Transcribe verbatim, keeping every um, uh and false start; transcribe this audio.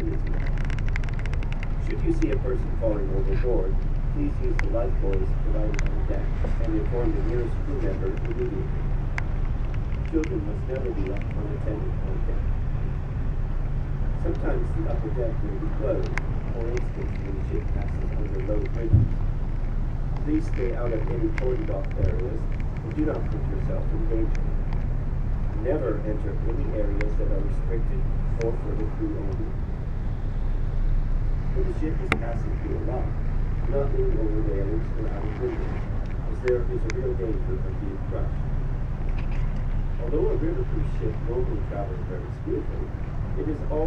needed to know. Should you see a person falling overboard, please use the life buoys provided on the deck and inform the nearest crew member immediately. Children must never be left unattended on deck. Sometimes the upper deck may be closed, for instance when the ship passes under low bridges. Please stay out of any cordoned off areas and do not put yourself in danger. Never enter any areas that are restricted or for the crew only. When the ship is passing through a lock, do not lean over railings or out of windows, as there is a real danger of being crushed. Although a river cruise ship normally travels very smoothly, it is always